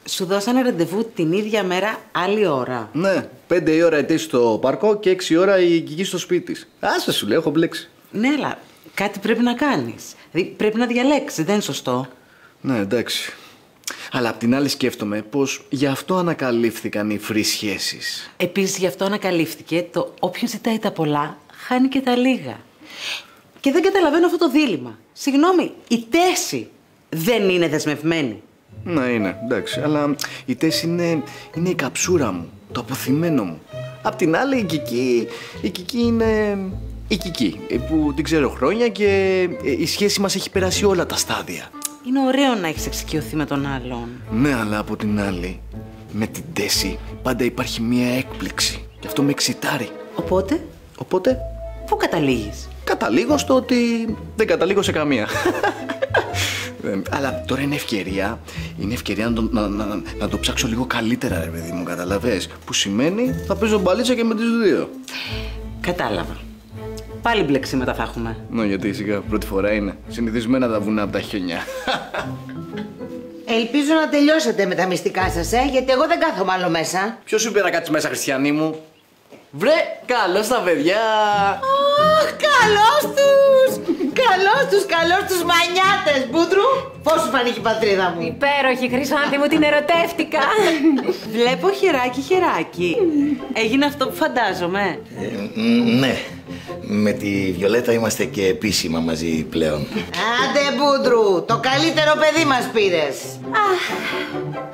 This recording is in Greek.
Σου δώσανε ραντεβού την ίδια μέρα, άλλη ώρα. Ναι, 5 η ώρα ετή στο παρκό και 6 η ώρα η Κική στο σπίτι της. Άσε σου λέω, έχω μπλέξει. Ναι, αλλά κάτι πρέπει να κάνεις. Δηλαδή πρέπει να διαλέξεις, δεν είναι σωστό. Ναι, εντάξει. Αλλά απ' την άλλη σκέφτομαι πως γι' αυτό ανακαλύφθηκαν οι free σχέσεις. Επίσης γι' αυτό ανακαλύφθηκε το όποιος ζητάει τα πολλά, χάνει και τα λίγα. Και δεν καταλαβαίνω αυτό το δίλημμα. Συγγνώμη, η Τέση δεν είναι δεσμευμένη. Ναι, είναι, εντάξει. Αλλά η Τέση είναι η καψούρα μου, το αποθυμένο μου. Απ' την άλλη η Κική είναι η Κική, που την ξέρω χρόνια και η σχέση μας έχει περάσει όλα τα στάδια. Είναι ωραίο να έχεις εξοικειωθεί με τον άλλον. Ναι, αλλά από την άλλη, με την Τέση πάντα υπάρχει μία έκπληξη. Και αυτό με εξητάρει. Οπότε, πού καταλήγεις? Καταλήγω στο ότι δεν καταλήγω σε καμία. Αλλά τώρα είναι ευκαιρία να το ψάξω λίγο καλύτερα, ρε παιδί μου, καταλαβες. Που σημαίνει θα παίζω μπαλίτσα και με τις δύο. Κατάλαβα. Πάλι μπλεξίματα θα έχουμε. Ναι, γιατί σιγά πρώτη φορά είναι. Συνηθισμένα τα βουνά από τα χιόνια. Ελπίζω να τελειώσετε με τα μυστικά σας, γιατί εγώ δεν κάθομαι άλλο μέσα. Ποιος σου είπε να κάτσεις μέσα, Χριστιανή μου? Βρε, καλώς τα παιδιά! Αχ, καλώς τους μανιάτες, Μπούντρου. Πώς σου φανήκε η πατρίδα μου? Υπέροχη, Χρυσάνθη μου, την ερωτεύτηκα. Βλέπω χεράκι. Έγινε αυτό που φαντάζομαι. Ναι. Με τη Βιολέτα είμαστε και επίσημα μαζί πλέον. Άντε, Μπούντρου, το καλύτερο παιδί μας πήρες. Αχ,